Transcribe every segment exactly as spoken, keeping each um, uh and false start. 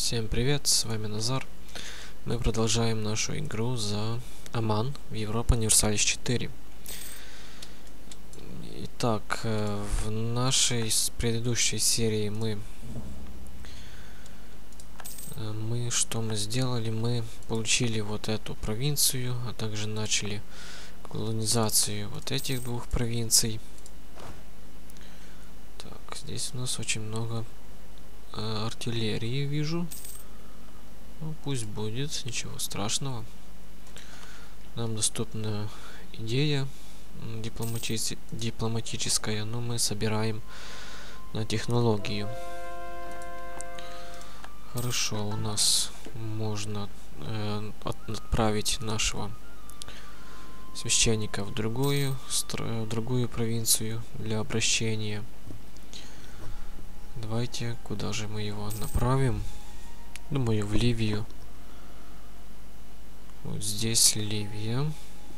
Всем привет, с вами Назар. Мы продолжаем нашу игру за Оман в Европа Универсалис четыре. Итак, в нашей предыдущей серии мы мы что мы сделали? Мы получили вот эту провинцию, а также начали колонизацию вот этих двух провинций. Так, здесь у нас очень много э, артиллерии, вижу. Ну, пусть будет, ничего страшного. Нам доступна идея дипломати дипломатическая, но мы собираем на технологию. Хорошо, у нас можно э, отправить нашего священника в другую, в другую провинцию для обращения. Давайте, куда же мы его направим? Думаю, в Ливию. Вот здесь Ливия.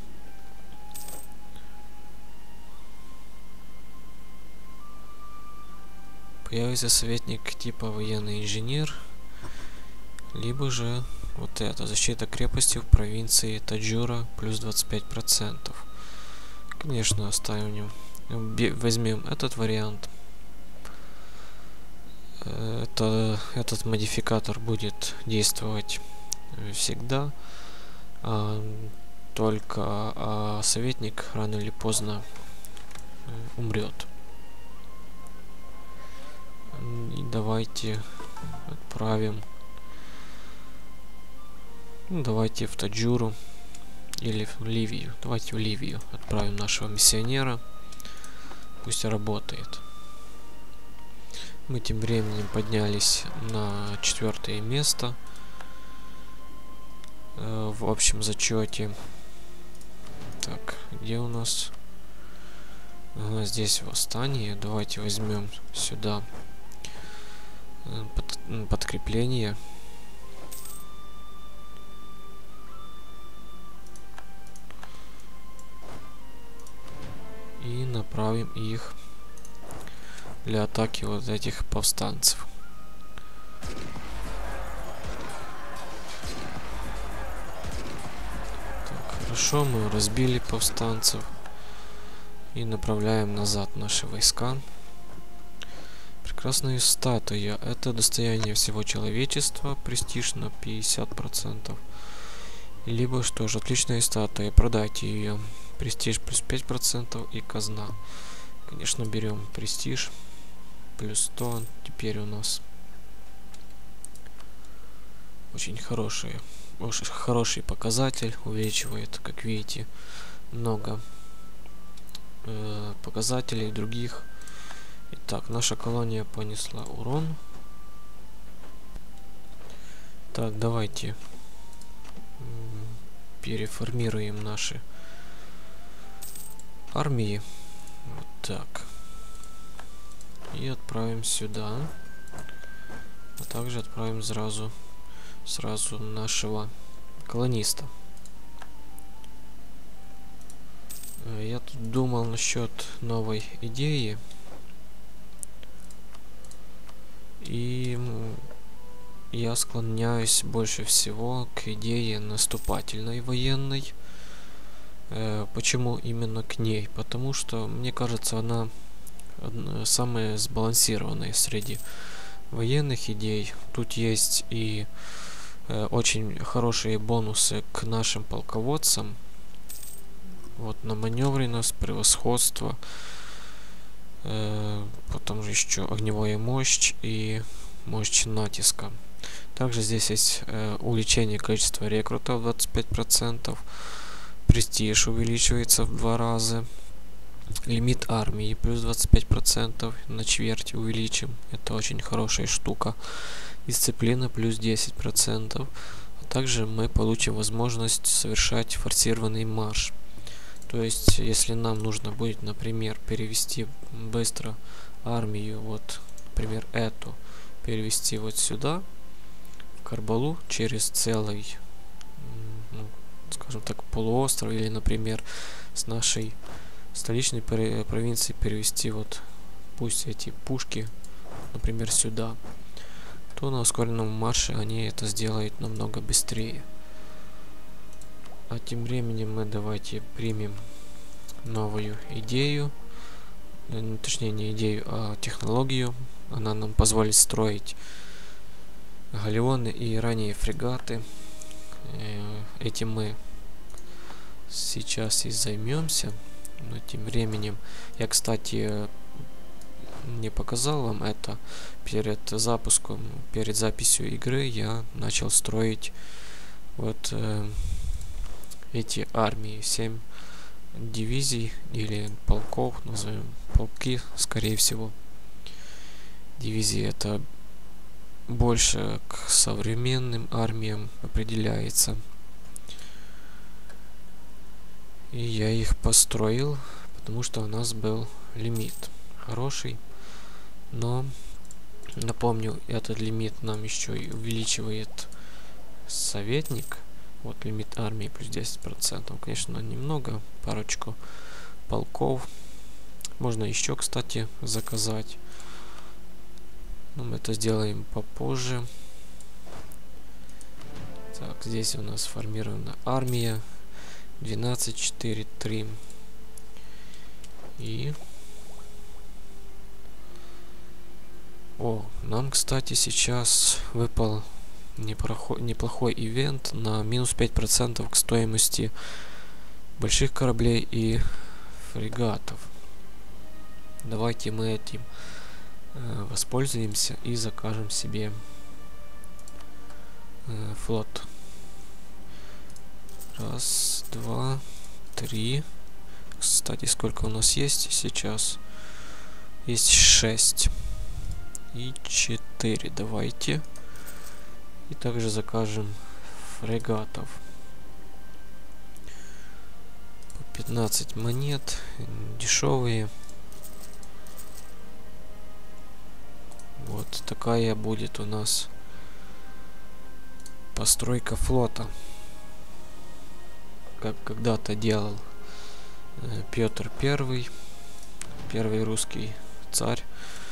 Появится советник типа военный инженер. Либо же вот это, защита крепости в провинции Таджура плюс двадцать пять процентов. Конечно, оставим, возьмем этот вариант. Это, этот модификатор будет действовать всегда, а, только а советник рано или поздно умрет. И давайте отправим, ну, давайте в Таджуру или в Ливию. Давайте в Ливию отправим нашего миссионера, пусть работает. Мы тем временем поднялись на четвертое место э, в общем зачете. Так, где у нас? Ага, здесь восстание. Давайте возьмем сюда э, под, подкрепление. И направим их для атаки вот этих повстанцев. Так, хорошо, мы разбили повстанцев и направляем назад наши войска. Прекрасная статуя. Это достояние всего человечества. Престиж на пятьдесят процентов. Либо что же, отличная статуя. Продайте ее. Престиж плюс пять процентов и казна. Конечно, берем престиж. Плюс сто. Теперь у нас очень хороший, очень хороший показатель. Увеличивает, как видите, много э, показателей других. Итак, наша колония понесла урон. Так, давайте переформируем наши армии. Вот так. И отправим сюда. А также отправим сразу, сразу нашего колониста. Я тут думал насчет новой идеи. И я склоняюсь больше всего к идее наступательной военной. Почему именно к ней? Потому что, мне кажется, она самая сбалансированная среди военных идей. Тут есть и э, очень хорошие бонусы к нашим полководцам. Вот на маневренность, превосходство, э, потом же еще огневая мощь и мощь натиска. Также здесь есть э, увеличение количества рекрутов двадцать пять процентов, престиж увеличивается в два раза. Лимит армии плюс двадцать пять процентов, на четверть увеличим. Это очень хорошая штука. Дисциплина плюс десять процентов. А также мы получим возможность совершать форсированный марш. То есть, если нам нужно будет, например, перевести быстро армию, вот, например, эту, перевести вот сюда, в Карбалу, через целый, ну, скажем так, полуостров, или, например, с нашей столичной провинции перевести вот, пусть эти пушки, например, сюда, то на ускоренном марше они это сделают намного быстрее. А тем временем мы давайте примем новую идею, точнее не идею, а технологию. Она нам позволит строить галеоны и ранее фрегаты. Этим мы сейчас и займемся. Но тем временем я, кстати, не показал вам это. Перед запуском, перед записью игры я начал строить вот э, эти армии. семь дивизий или полков, назовем полки, скорее всего. Дивизии это больше к современным армиям определяется. И я их построил, потому что у нас был лимит хороший. Но напомню, этот лимит нам еще и увеличивает советник. Вот лимит армии плюс десять процентов. Конечно, немного, парочку полков. Можно еще, кстати, заказать. Но мы это сделаем попозже. Так, здесь у нас сформирована армия. двенадцать, четыре, три. И... О, нам, кстати, сейчас выпал неплохой, неплохой ивент на минус пять процентов к стоимости больших кораблей и фрегатов. Давайте мы этим э, воспользуемся и закажем себе э, флот. Раз, два, три. Кстати, сколько у нас есть сейчас? Есть шесть. И четыре. Давайте. И также закажем фрегатов. По пятнадцать монет. Дешевые. Вот такая будет у нас постройка флота. Как когда-то делал э, Петр Первый, первый русский царь,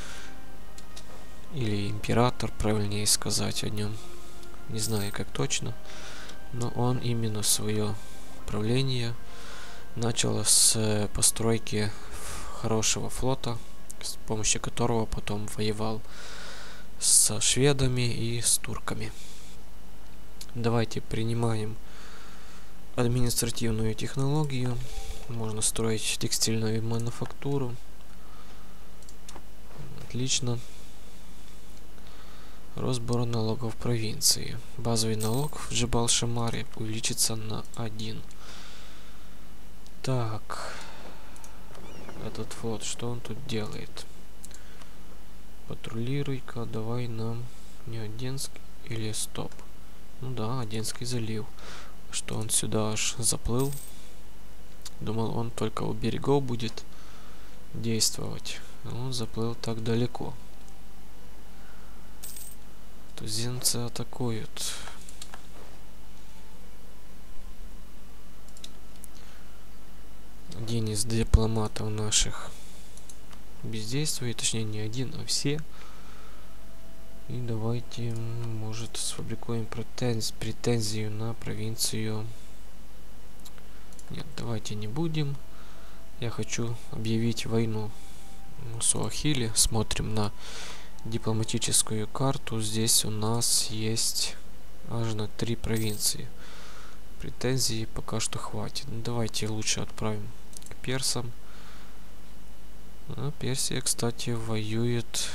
или император, правильнее сказать о нем. Не знаю как точно, но он именно свое правление начал с э, постройки хорошего флота, с помощью которого потом воевал со шведами и с турками. Давайте принимаем административную технологию. Можно строить текстильную мануфактуру. Отлично. Разбор налогов провинции. Базовый налог в Джебал-Шамаре увеличится на один. Так. Этот флот, что он тут делает? Патрулируй-ка, давай нам не Оденский или стоп. Ну да, Оденский залив. Что он сюда аж заплыл. Думал, он только у берегов будет действовать. А он заплыл так далеко. Туземцы атакуют. Один из дипломатов наших бездействует. Точнее, не один, а все. И давайте, может, сфабрикуем претенз претензию на провинцию. Нет, давайте не будем. Я хочу объявить войну Суахили. Смотрим на дипломатическую карту. Здесь у нас есть аж на три провинции. Претензий пока что хватит. Ну, давайте лучше отправим к персам. А Персия, кстати, воюет...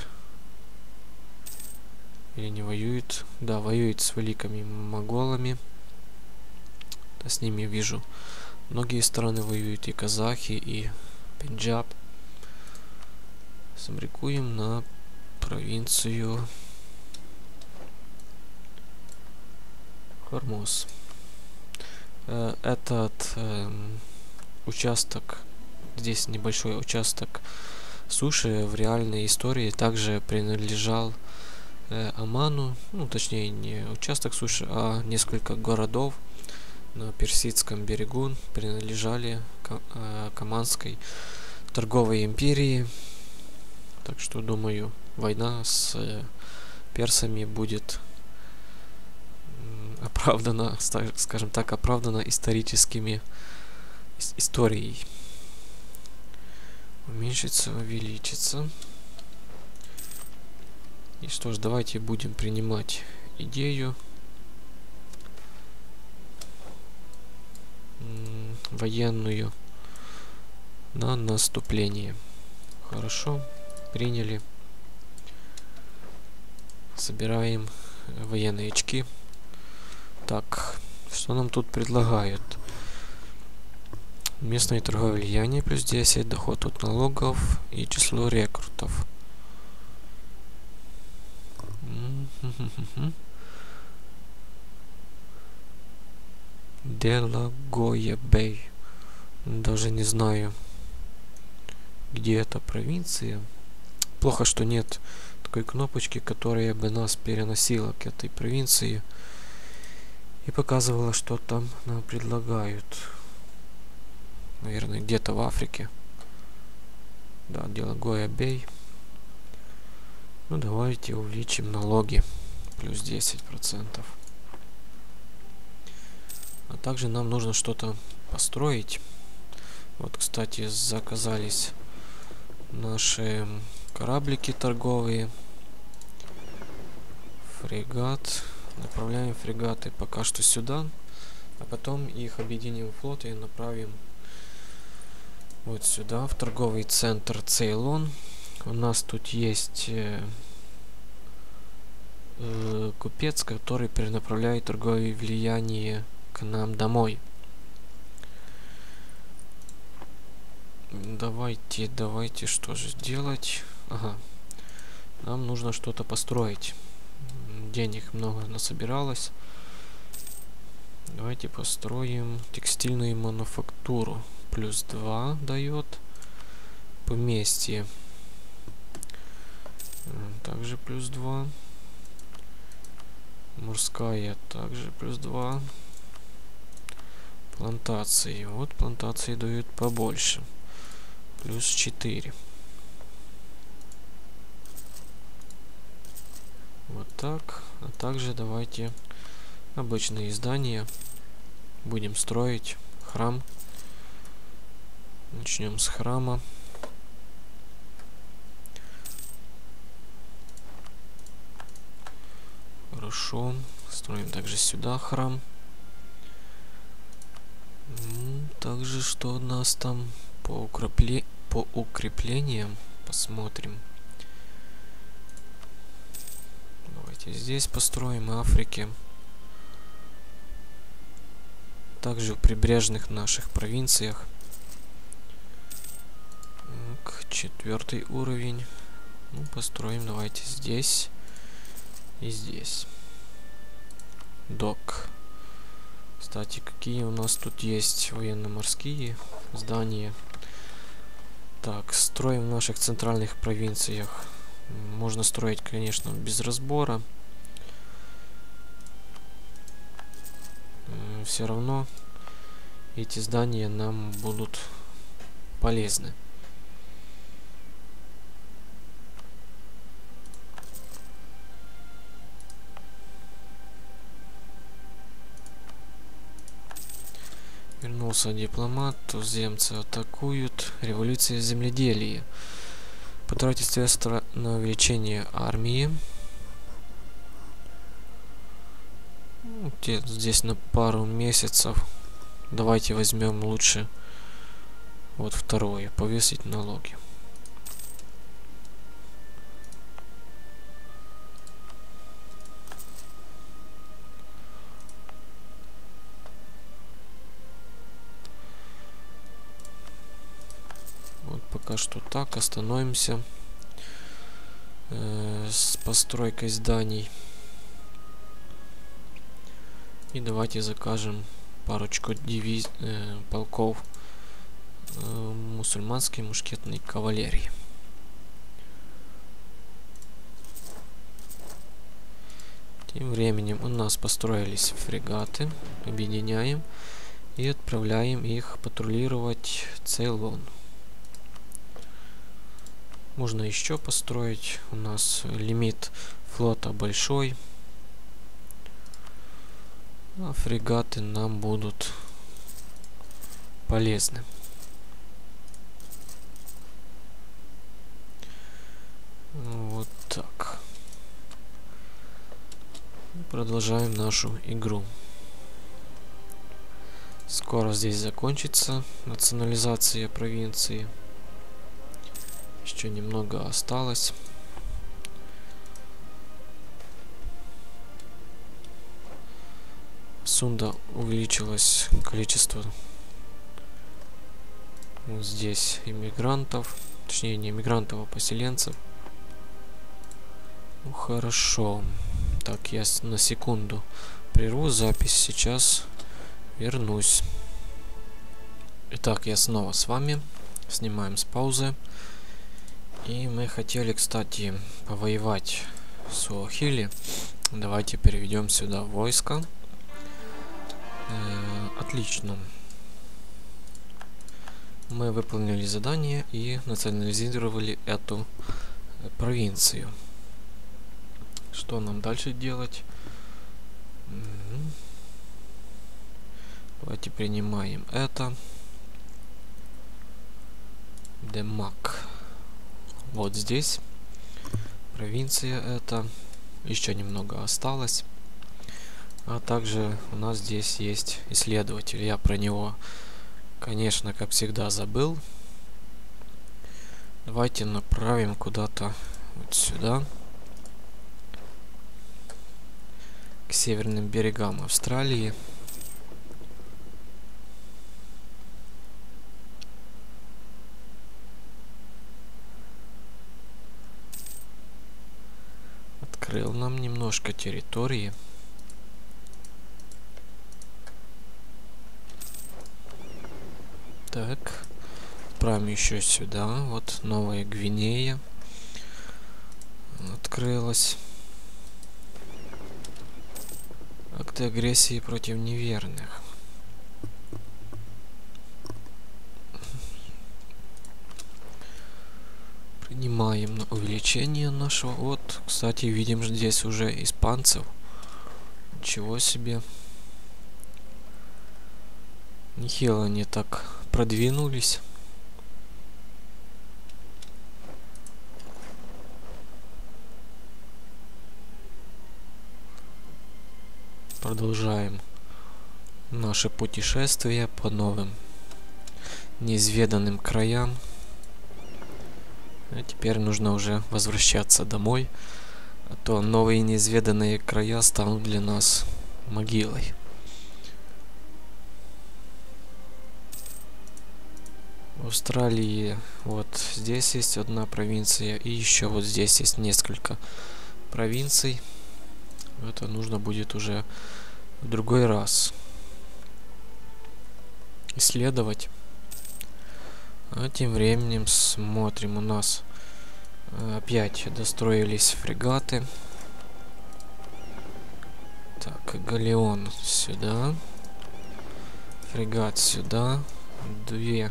Или не воюет? Да, воюет с великими моголами. Да, с ними вижу. Многие страны воюют. И казахи, и Пенджаб. Сфабрикуем на провинцию Хормоз. Э, этот э, участок, здесь небольшой участок суши в реальной истории также принадлежал э, Оману, ну точнее не участок суши, а несколько городов на Персидском берегу принадлежали к, э, к Оманской торговой империи. Так что думаю, война с э, персами будет оправдано, скажем так, оправдано историческими историей. Уменьшится, увеличится. И что ж, давайте будем принимать идею военную на наступление. Хорошо, приняли. Собираем военные очки. Так, что нам тут предлагают? Местное торговое влияние плюс десять, доход от налогов и число рекрутов. Делагоя Бэй. Даже не знаю, где эта провинция. Плохо, что нет такой кнопочки, которая бы нас переносила к этой провинции и показывала, что там нам предлагают. Наверное, где-то в Африке. Да, Делагоя Бэй. Ну, давайте увеличим налоги. Плюс десять процентов. А также нам нужно что-то построить. Вот, кстати, заказались наши кораблики торговые. Фрегат. Направляем фрегаты пока что сюда. А потом их объединим в флот и направим вот сюда, в торговый центр Цейлон. У нас тут есть э, э, купец, который перенаправляет торговое влияние к нам домой. Давайте, давайте, что же сделать? Ага. Нам нужно что-то построить. Денег много насобиралось. Давайте построим текстильную мануфактуру. Плюс два дает. Поместье. Также плюс два. Морская также плюс два. Плантации. Вот плантации дают побольше. Плюс четыре. Вот так. А также давайте обычные здания будем строить. Храм. Начнем с храма. Хорошо. Строим также сюда храм. Также что у нас там по, укрепле... по укреплениям? Посмотрим. Давайте здесь построим Африке. Также в прибрежных наших провинциях. Так, четвертый уровень. Ну, построим давайте здесь и здесь. Док. Кстати, какие у нас тут есть военно-морские здания. Так, строим в наших центральных провинциях. Можно строить, конечно, без разбора. Все равно эти здания нам будут полезны. Вернулся дипломат, туземцы атакуют. Революция земледелия. Потратить средства на увеличение армии. Здесь на пару месяцев. Давайте возьмем лучше вот второе. Повесить налоги. Пока что так, остановимся э, с постройкой зданий. И давайте закажем парочку дивиз... э, полков э, мусульманской мушкетной кавалерии. Тем временем у нас построились фрегаты. Объединяем и отправляем их патрулировать Цейлон. Можно еще построить. У нас лимит флота большой. А фрегаты нам будут полезны. Вот так. Продолжаем нашу игру. Скоро здесь закончится национализация провинции. Еще немного осталось. Сунда увеличилось количество вот здесь иммигрантов, точнее не иммигрантов, а поселенцев. Ну хорошо. Так, я на секунду прерву запись, сейчас вернусь. Итак, я снова с вами. Снимаем с паузы. И мы хотели, кстати, повоевать с Суахили. Давайте переведем сюда войска. Э, отлично. Мы выполнили задание и национализировали эту провинцию. Что нам дальше делать? Угу. Давайте принимаем это. Демак. Вот здесь провинция эта. Еще немного осталось. А также у нас здесь есть исследователь. Я про него, конечно, как всегда, забыл. Давайте направим куда-то вот сюда. К северным берегам Австралии. Открыл нам немножко территории. Так, отправим еще сюда. Вот Новая Гвинея открылась. Акты агрессии против неверных. Принимаем на увеличение нашего. Вот, кстати, видим здесь уже испанцев. Ничего себе. Нехило они так продвинулись. Продолжаем наше путешествие по новым неизведанным краям. А теперь нужно уже возвращаться домой, а то новые неизведанные края станут для нас могилой. В Австралии вот здесь есть одна провинция, и еще вот здесь есть несколько провинций. Это нужно будет уже в другой раз исследовать. А тем временем смотрим, у нас опять достроились фрегаты. Так, галеон сюда, фрегат сюда, две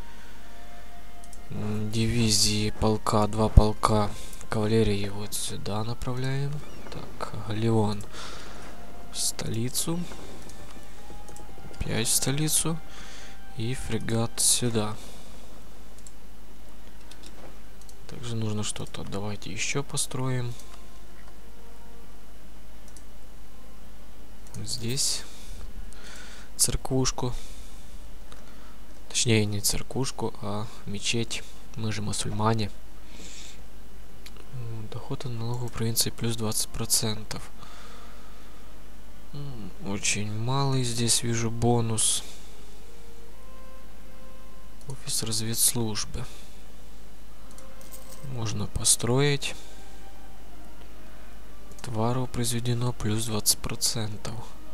дивизии полка, два полка кавалерии вот сюда направляем. Так, галеон в столицу, опять в столицу, и фрегат сюда. Также нужно что-то, давайте еще построим. Здесь церквушку. Точнее, не церквушку, а мечеть. Мы же мусульмане. Доход от налогов провинции плюс двадцать процентов. Очень малый здесь вижу бонус. Офис разведслужбы. Можно построить. Товаров произведено плюс двадцать процентов.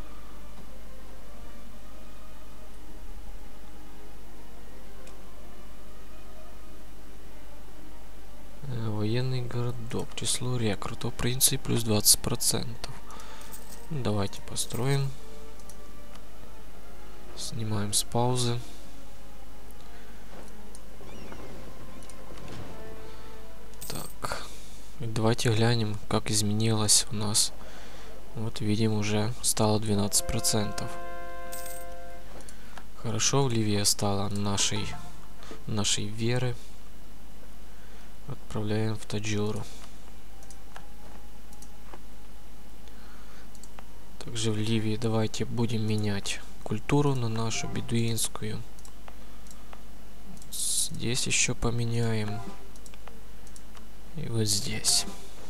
Военный городок. Число рекрутов провинции плюс двадцать процентов. Давайте построим. Снимаем с паузы. Так. Давайте глянем, как изменилось у нас. Вот видим, уже стало двенадцать процентов. Хорошо, в Ливии стало нашей, нашей веры. Отправляем в Таджуру. Также в Ливии давайте будем менять культуру на нашу бедуинскую. Здесь еще поменяем. И вот здесь.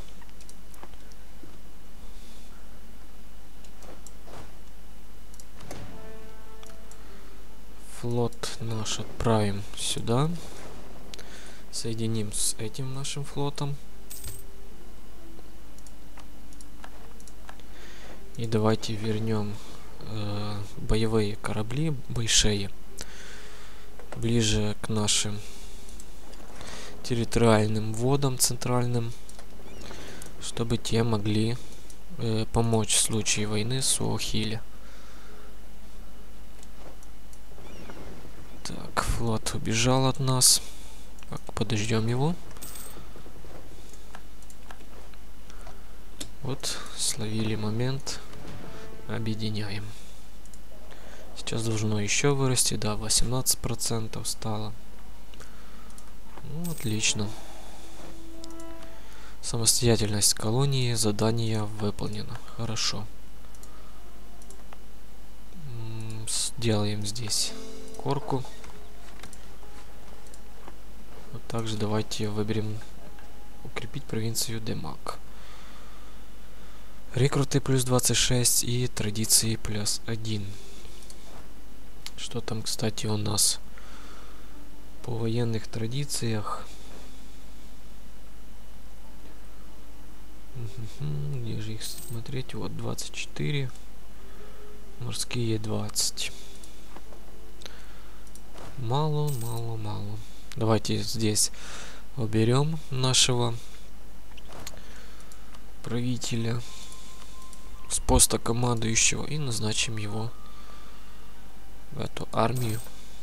Флот наш отправим сюда. Соединим с этим нашим флотом. И давайте вернем э, боевые корабли большие ближе к нашим территориальным водам центральным, чтобы те могли э, помочь в случае войны с Суахили. Так, флот убежал от нас. Так, подождем его. Вот, словили момент. Объединяем. Сейчас должно еще вырасти. Да, восемнадцать процентов стало. Ну, отлично. Самостоятельность колонии. Задание выполнено. Хорошо. Сделаем здесь корку. Вот также давайте выберем укрепить провинцию Демак. Рекруты плюс двадцать шесть и традиции плюс один. Что там, кстати, у нас по военных традициях? Где же их смотреть? Вот двадцать четыре. Морские двадцать. Мало, мало, мало. Давайте здесь уберем нашего правителя с поста командующего и назначим его в эту армию.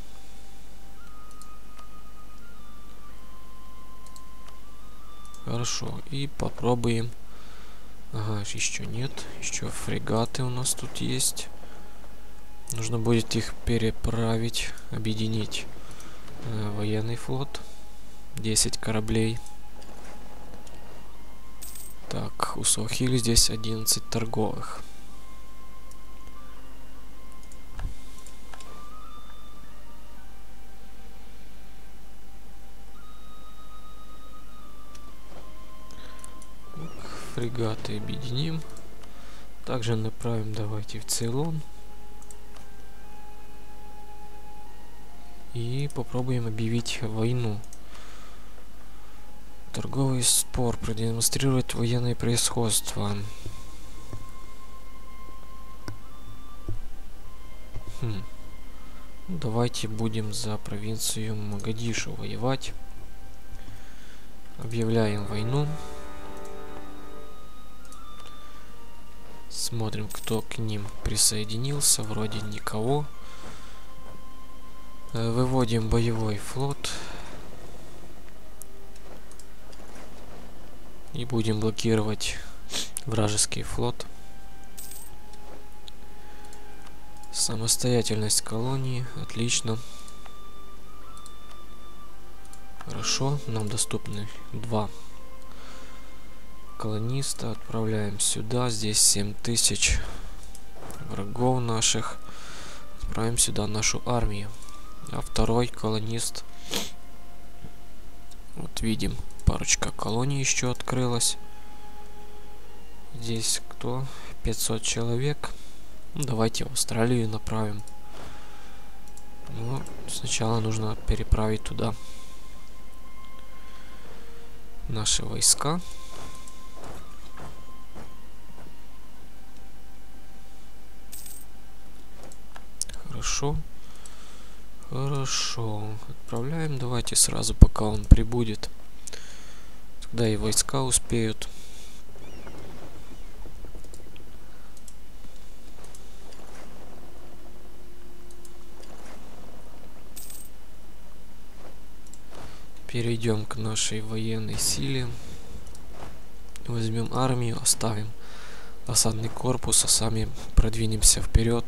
Хорошо, и попробуем. Ага, еще нет. Еще фрегаты у нас тут есть. Нужно будет их переправить, объединить э, военный флот. десять кораблей. Так, у Суахили здесь одиннадцать торговых. Фрегаты объединим. Также направим давайте в Цейлон. И попробуем объявить войну. Торговый спор продемонстрирует военное превосходство. Хм. Ну, давайте будем за провинцию Могадишу воевать. Объявляем войну. Смотрим, кто к ним присоединился. Вроде никого. Выводим боевой флот. И будем блокировать вражеский флот. Самостоятельность колонии. Отлично. Хорошо. Нам доступны два колониста. Отправляем сюда. Здесь семь тысяч врагов наших. Отправим сюда нашу армию. А второй колонист. Вот видим. Парочка колоний еще открылась. Здесь кто? пятьсот человек. Ну, давайте в Австралию направим. Но сначала нужно переправить туда наши войска. Хорошо. Хорошо. Отправляем. Давайте сразу, пока он прибудет. Тогда и войска успеют. Перейдем к нашей военной силе. Возьмем армию, оставим осадный корпус, а сами продвинемся вперед.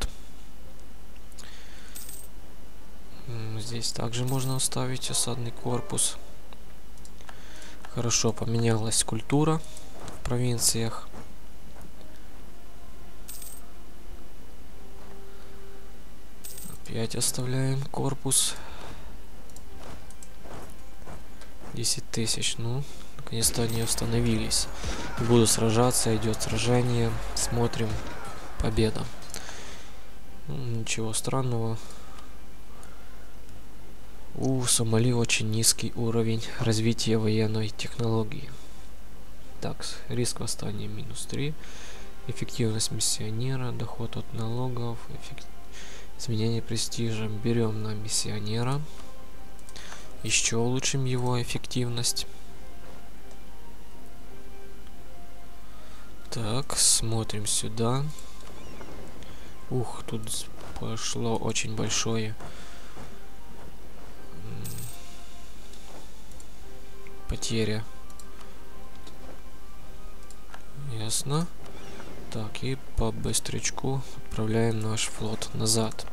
Здесь также можно оставить осадный корпус. Хорошо, поменялась культура в провинциях. Опять оставляем корпус. десять тысяч. Ну, наконец-то они остановились. Буду сражаться, идет сражение. Смотрим. Победа. Ну, ничего странного. У Сомали очень низкий уровень развития военной технологии. Так, риск восстания минус три. Эффективность миссионера, доход от налогов, эффект... изменение престижа. Берем на миссионера. Еще улучшим его эффективность. Так, смотрим сюда. Ух, тут пошло очень большое потеря. Ясно. Так, и по быстрячку отправляем наш флот назад.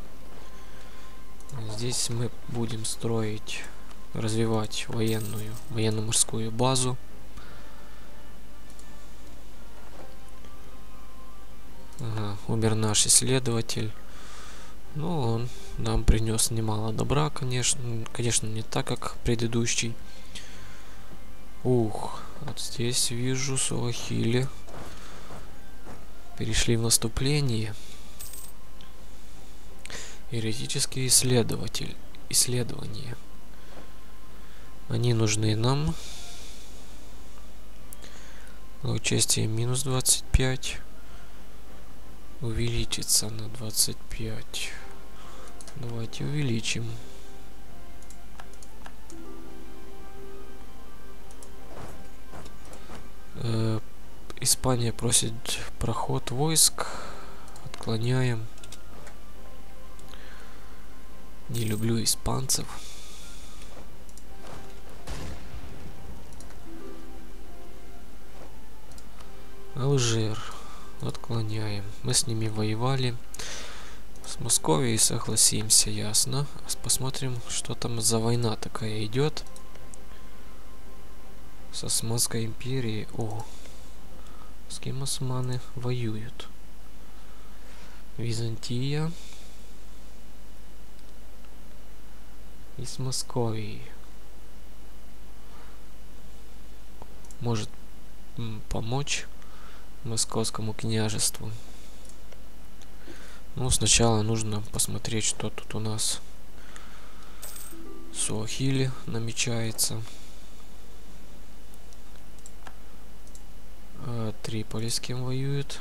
Здесь мы будем строить, развивать военную, военно-морскую базу. Ага, умер наш исследователь. Ну, он нам принес немало добра, конечно. Конечно, не так, как предыдущий. Ух, вот здесь вижу суахили. Перешли в наступление. Еретический исследователь. Исследования. Они нужны нам. Участие минус двадцать пять. Увеличится на двадцать пять. Давайте увеличим. Э, Испания просит проход войск. Отклоняем. Не люблю испанцев. Алжир. Отклоняем. Мы с ними воевали. С Московией согласимся, ясно. Посмотрим, что там за война такая идет. С Османской империей. О, с кем османы воюют? Византия. И с Московией. Может помочь Московскому княжеству. Ну, сначала нужно посмотреть, что тут у нас. Суахили намечается. А, Триполи с кем воюет?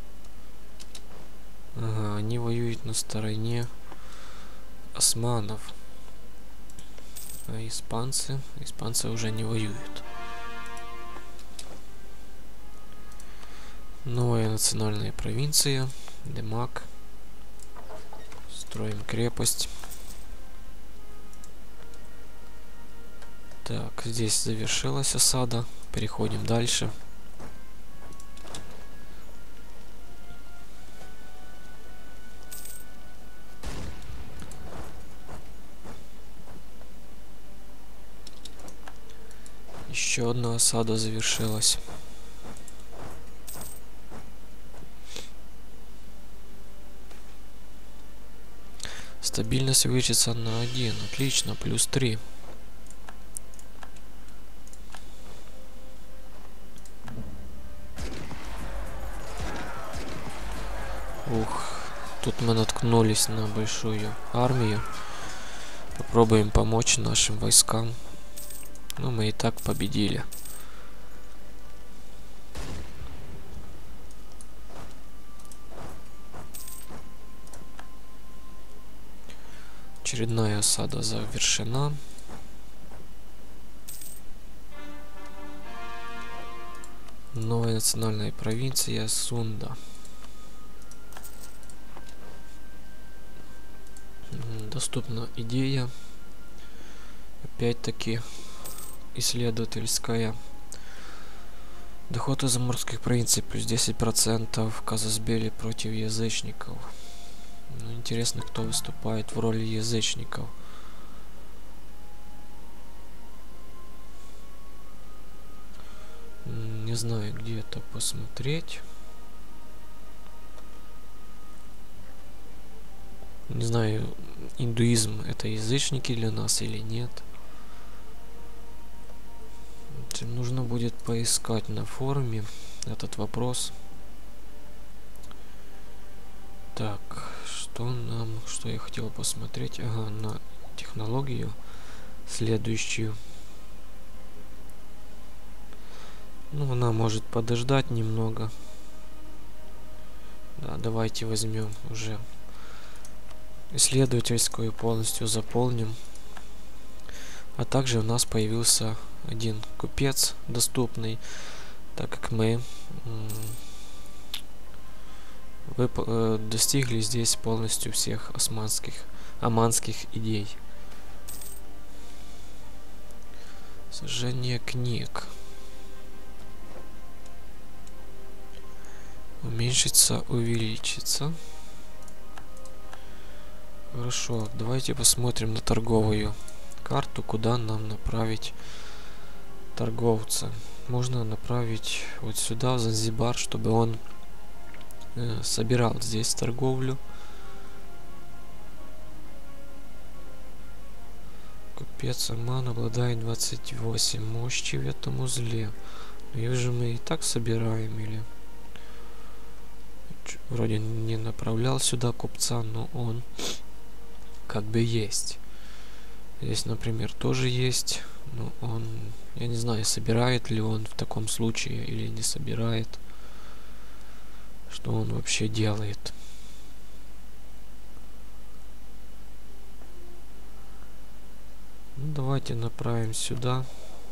Ага, они воюют на стороне османов. А испанцы? Испанцы уже не воюют. Новая национальная провинция. Демак. Строим крепость. Так, здесь завершилась осада. Переходим дальше. Еще одна осада завершилась. Стабильность увеличится на один. Отлично, плюс три. Ух, тут мы наткнулись на большую армию. Попробуем помочь нашим войскам. Но мы и так победили. Очередная осада завершена. Новая национальная провинция Сунда. Доступна идея. Опять-таки исследовательская. Доход из заморских провинций плюс десять процентов. Казасбели против язычников. Ну, интересно, кто выступает в роли язычников. Не знаю, где это посмотреть. Не знаю, индуизм это язычники для нас или нет. Нужно будет поискать на форуме этот вопрос. Так, что нам, что я хотел посмотреть? Ага, на технологию следующую. Ну, она может подождать немного. Да, давайте возьмем уже исследовательскую, полностью заполним. А также у нас появился один купец доступный, так как мы э, достигли здесь полностью всех османских, оманских идей. Сожжение книг. Уменьшится, увеличится. Хорошо, давайте посмотрим на торговую карту, куда нам направить торговца. Можно направить вот сюда, в Занзибар, чтобы он э, собирал здесь торговлю. Купец Оман обладает двадцать восемь мощи в этом узле. Но их же мы и так собираем, или... Вроде не направлял сюда купца, но он как бы есть. Здесь, например, тоже есть, но он, я не знаю, собирает ли он в таком случае или не собирает. Что он вообще делает? Ну, давайте направим сюда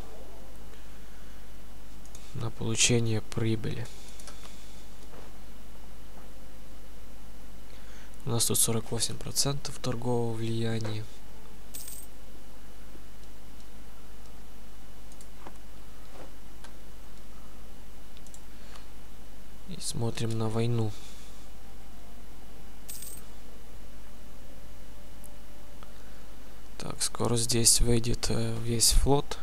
на получение прибыли. У нас тут сорок восемь процентов торгового влияния. И смотрим на войну. Так, скоро здесь выйдет э, весь флот.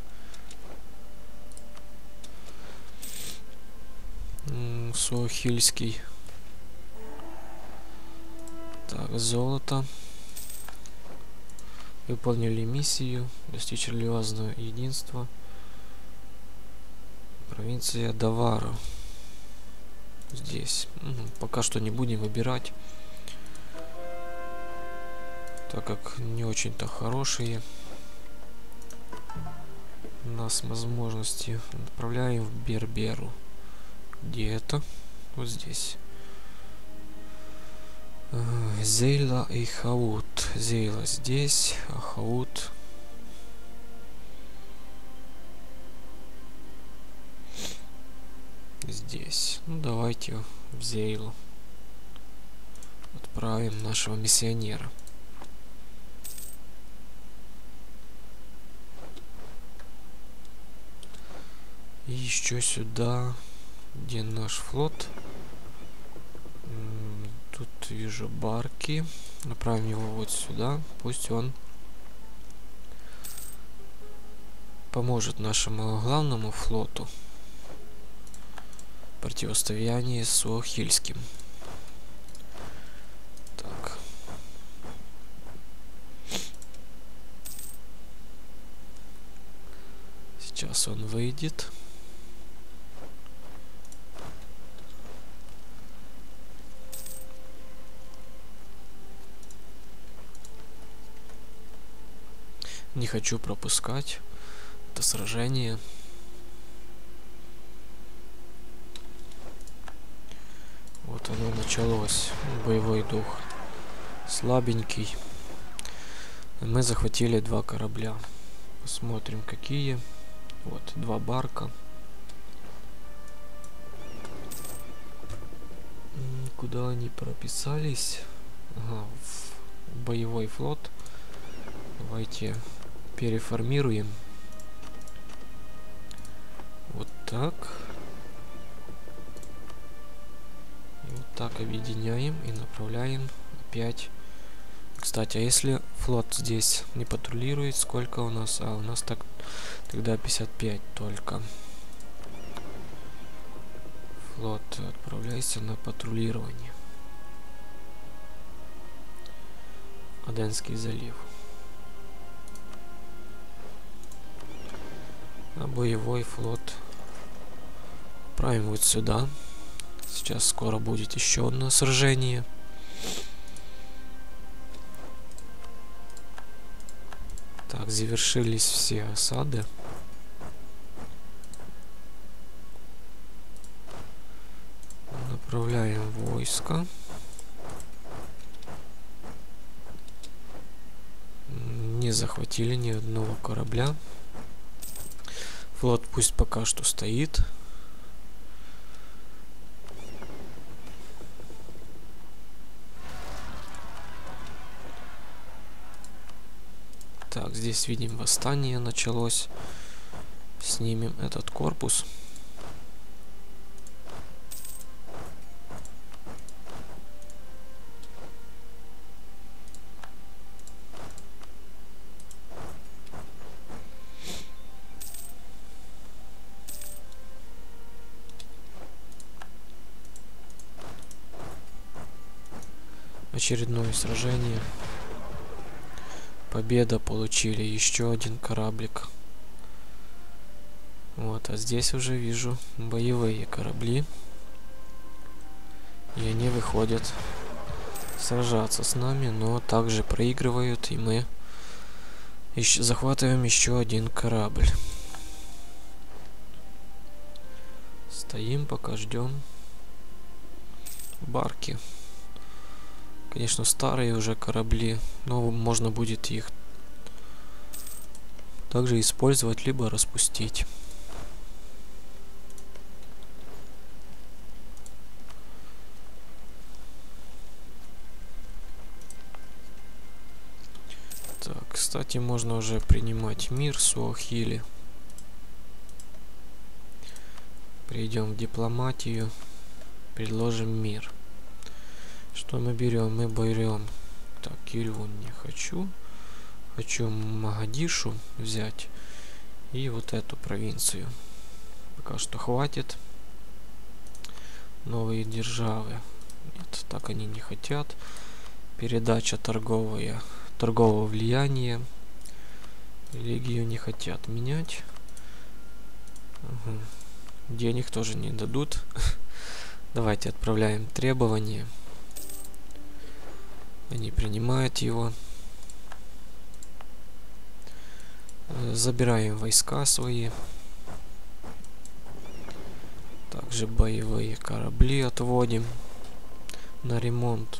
Суахильский. Так, золото. Выполнили миссию. Достичь релиозного единства. Провинция Давара. Здесь. Угу. Пока что не будем выбирать. Так как не очень-то хорошие у нас возможности. Отправляем в Берберу. Где это? Вот здесь. Зейла и Хаут. Зейла здесь, а Хаут здесь. Ну давайте в Зейлу отправим нашего миссионера. И еще сюда, где наш флот. Тут вижу барки. Направим его вот сюда. Пусть он поможет нашему главному флоту в противостоянии с Суахильским. Так. Сейчас он выйдет. Не хочу пропускать это сражение. Вот оно началось. Боевой дух слабенький. Мы захватили два корабля. Посмотрим, какие. Вот, два барка. Куда они прописались? Ага, в боевой флот. Давайте переформируем. Вот так. Так, объединяем и направляем опять. Кстати, а если флот здесь не патрулирует, сколько у нас? А, у нас так тогда пятьдесят пять только. Флот, отправляйся на патрулирование. Аденский залив. А боевой флот отправим вот сюда. Сейчас скоро будет еще одно сражение. Так, завершились все осады. Направляем войска. Не захватили ни одного корабля. Флот пусть пока что стоит. Так, здесь видим восстание началось. Снимем этот корпус. Очередное сражение. Победа, получили еще один кораблик. Вот, а здесь уже вижу боевые корабли. И они выходят сражаться с нами, но также проигрывают, и мы еще захватываем еще один корабль. Стоим, пока ждем барки. Конечно, старые уже корабли, но можно будет их также использовать, либо распустить. Так, кстати, можно уже принимать мир с Суахили. Перейдем в дипломатию, предложим мир. Что мы берем? Мы берем. Так, Кирюн не хочу. Хочу Магадишу взять. И вот эту провинцию. Пока что хватит. Новые державы. Нет, так они не хотят. Передача торговая, торгового влияния. Религию не хотят менять. Угу. Денег тоже не дадут. Давайте отправляем требования. Они принимают его. Забираем войска свои. Также боевые корабли отводим на ремонт.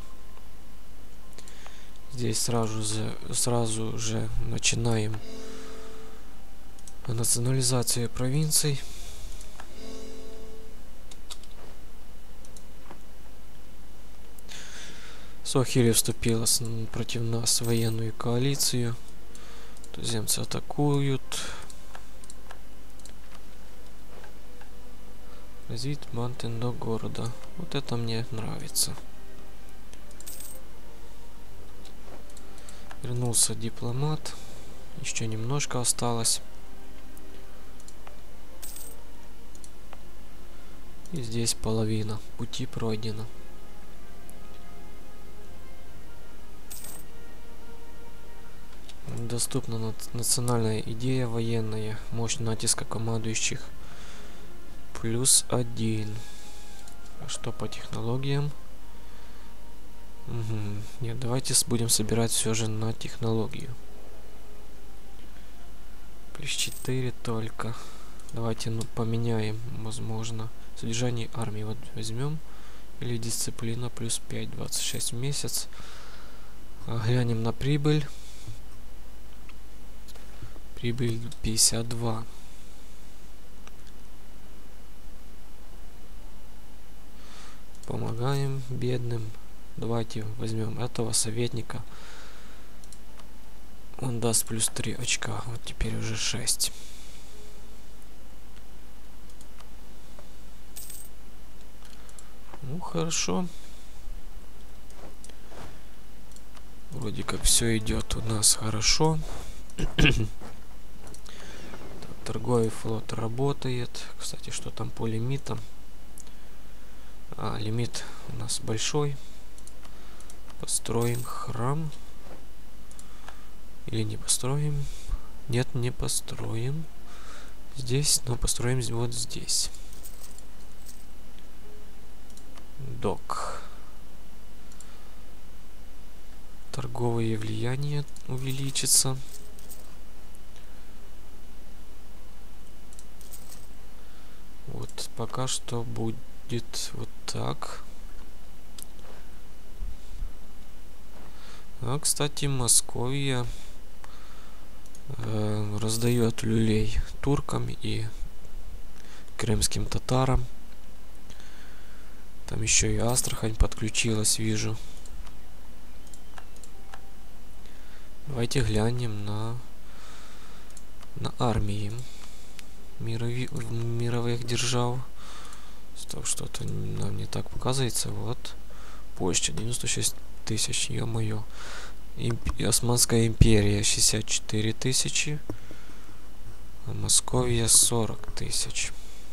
Здесь сразу же, сразу же начинаем национализацию провинций. Суахили вступила с, против нас в военную коалицию. Туземцы атакуют. Развит Мантен до города. Вот это мне нравится. Вернулся дипломат. Еще немножко осталось. И здесь половина пути пройдена. Доступна национальная идея военная. Мощь натиска командующих плюс один. А что по технологиям? Угу. Нет, давайте будем собирать все же на технологию. Плюс четыре только. Давайте ну, поменяем, возможно. Содержание армии вот возьмем. Или дисциплина плюс пять, двадцать шесть в месяц. Глянем на прибыль. Прибыль пятьдесят два. Помогаем бедным. Давайте возьмем этого советника. Он даст плюс три очка. Вот теперь уже шесть. Ну хорошо. Вроде как все идет у нас хорошо. Так, торговый флот работает. Кстати, что там по лимитам? А, лимит у нас большой. Построим храм. Или не построим? Нет, не построим. Здесь, но построим вот здесь. Док. Торговое влияние увеличится. Вот пока что будет вот так. А, кстати, Московия э, раздает люлей туркам и крымским татарам. Там еще и Астрахань подключилась, вижу. Давайте глянем на, на армии мирови, мировых держав. Что-то нам не так показывается. Вот. Польша девяносто шесть тысяч, ё-моё. Имп... Османская империя шестьдесят четыре тысячи. А Московия сорок тысяч.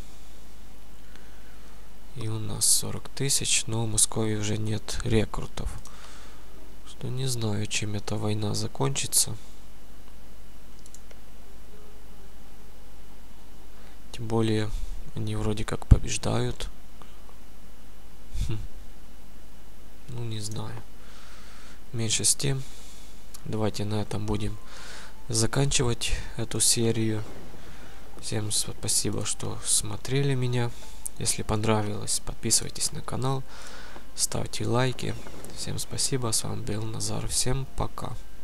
И у нас сорок тысяч, но у Москвы уже нет рекрутов. Что не знаю, чем эта война закончится. Тем более, они вроде как побеждают. Хм. Ну, не знаю. Меньше с тем. Давайте на этом будем заканчивать эту серию. Всем спасибо, что смотрели меня. Если понравилось, подписывайтесь на канал, ставьте лайки. Всем спасибо, с вами был Назар. Всем пока.